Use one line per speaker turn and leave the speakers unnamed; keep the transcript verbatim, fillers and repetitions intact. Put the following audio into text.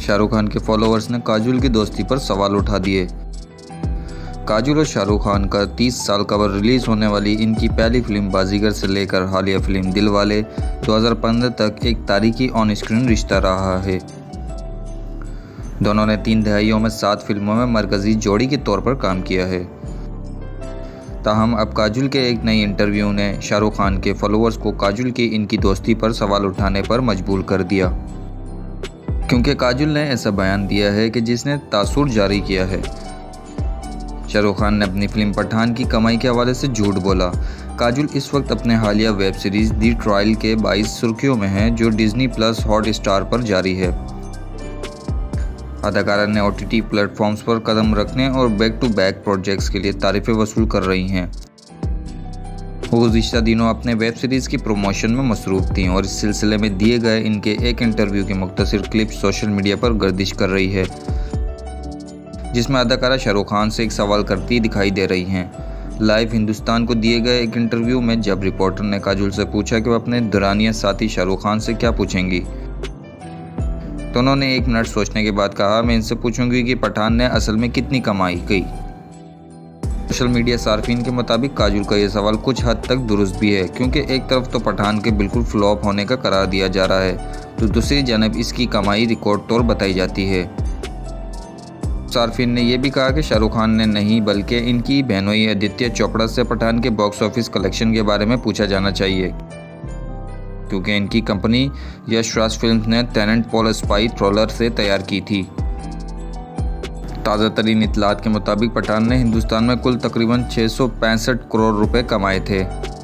शाहरुख खान के फॉलोअर्स ने काजोल की दोस्ती पर सवाल उठा दिए। काजोल और शाहरुख खान का तीस साल कवर रिलीज होने वाली इनकी पहली फिल्म बाजीगर से लेकर हालिया फिल्म दिलवाले दो हज़ार पंद्रह तक एक तारीखी ऑन स्क्रीन रिश्ता रहा है। दोनों ने तीन दहाइयों में सात फिल्मों में मरकजी जोड़ी के तौर पर काम किया है। ताहम अब काजोल के एक नई इंटरव्यू ने शाहरुख खान के फॉलोअर्स को काजोल की इनकी दोस्ती पर सवाल उठाने पर मजबूर कर दिया, क्योंकि काजोल ने ऐसा बयान दिया है कि जिसने तासुर जारी किया है। शाहरुख खान ने अपनी फिल्म पठान की कमाई के हवाले से झूठ बोला। काजोल इस वक्त अपने हालिया वेब सीरीज दी ट्रायल के बाईस सुर्खियों में है, जो डिज्नी प्लस हॉट स्टार पर जारी है। अदाकारा ने ओटीटी प्लेटफॉर्म्स पर कदम रखने और बैक टू बैक प्रोजेक्ट्स के लिए तारीफें वसूल कर रही हैं। वो गुज़िश्ता दिनों अपने वेब सीरीज़ की प्रमोशन में मसरूफ़ थीं और इस सिलसिले में दिए गए इनके एक इंटरव्यू की मुख्तसर क्लिप सोशल मीडिया पर गर्दिश कर रही है, जिसमें अदाकारा शाहरुख खान से एक सवाल करती दिखाई दे रही हैं। लाइव हिंदुस्तान को दिए गए एक इंटरव्यू में जब रिपोर्टर ने काजोल से पूछा कि वह अपने दुरानिया साथी शाहरुख खान से क्या पूछेंगी, तो उन्होंने एक मिनट सोचने के बाद कहा, मैं इनसे पूछूंगी कि पठान ने असल में कितनी कमाई की। सोशल मीडिया सार्फिन के मुताबिक काजोल का यह सवाल कुछ हद तक दुरुस्त भी है, क्योंकि एक तरफ तो पठान के बिल्कुल फ्लॉप होने का करार दिया जा रहा है, तो दूसरी जानब इसकी कमाई रिकॉर्ड तौर बताई जाती है। सार्फिन ने यह भी कहा कि शाहरुख खान ने नहीं बल्कि इनकी बहनोई आदित्य चोपड़ा से पठान के बॉक्स ऑफिस कलेक्शन के बारे में पूछा जाना चाहिए, क्योंकि इनकी कंपनी यश राज फिल्म्स ने टेनेंट पॉल स्पाई ट्रोलर से तैयार की थी। ताज़ा तरीन इतलात के मुताबिक पठान ने हिंदुस्तान में कुल तकरीबन छः सौ पैंसठ करोड़ रुपए कमाए थे।